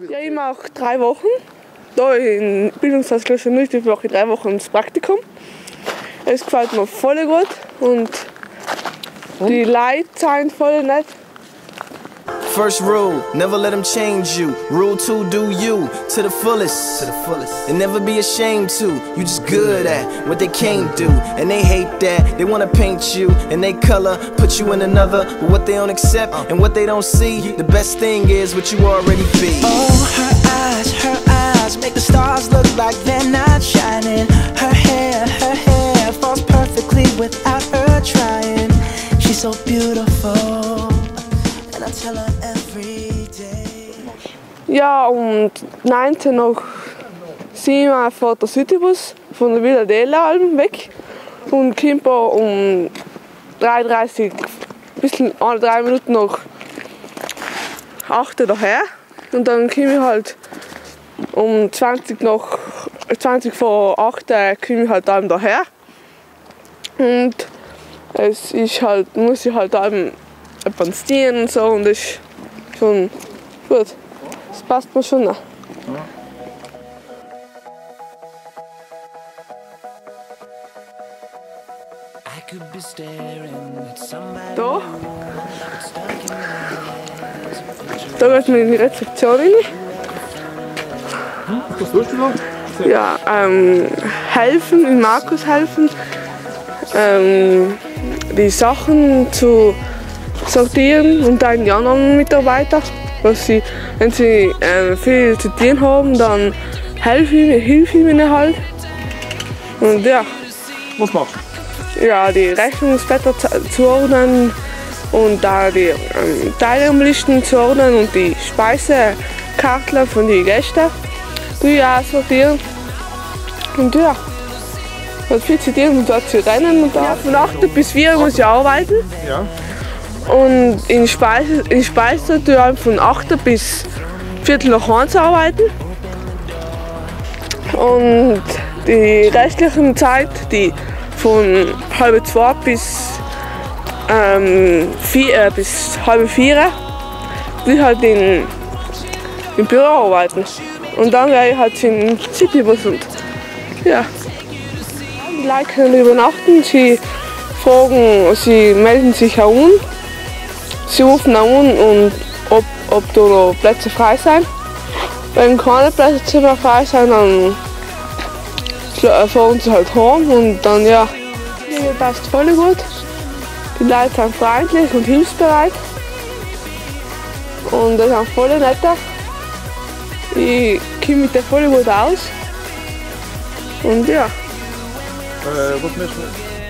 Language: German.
Ja, ich mache 3 Wochen. Da in Bildungshaus Kloster Mühlstift mache ich 3 Wochen das Praktikum. Es gefällt mir voll gut und die Leute sind voll nett. First rule, never let them change you. Rule 2, do you to the fullest. To the fullest. And never be ashamed to. You just good at what they can't do. And they hate that. They wanna paint you and they color, put you in another. But what they don't accept and what they don't see, the best thing is what you already be. Oh, her eyes make the stars look like they're not shining. Her hair falls perfectly without her trying. She's so beautiful. And I tell her every day. Ja, um 19 noch sind wir von der Citybus von der Villa Della weg und kommen um 3:30, bisschen 3 Minuten nach 8 daher. Und dann komme ich halt um 20 vor 8 komme ich halt daher. Und es ist halt, muss ich halt etwas dienen und so und das ist schon gut. Das passt mir schon. Da geht man in die Rezeption rein. Was tust du da? Ja, helfen, in Markus helfen, die Sachen zu sortieren und dann die anderen Mitarbeiter. Wenn sie viel zu tun haben, dann helfe ich ihnen halt. Und ja. Was machst du? Ja, die Rechnungsblätter zuordnen und da die Teilnehmerlisten zuordnen und die Speisekarten von den Gästen sortieren. Und ja, was viel zu tun und dort zu rennen. Und da von 8 bis 4 muss ich arbeiten. Ja. Und in Speise tue ich von 8 bis 1:45 arbeiten. Und die restliche Zeit, die von 1:30 bis 3:30, die halt im Büro arbeiten. Und dann werde ich halt in Citybus und ja. Die Leute können übernachten, sie melden sich auch an. Sie rufen auch an, und ob da noch Plätze frei sind. Wenn keine Plätze mehr frei sind, dann fahren sie halt heim und dann ja. Mir passt voll gut. Die Leute sind freundlich und hilfsbereit. Und das sind voll nett. Ich komme mit denen voll gut aus. Und ja. Was möchtest du?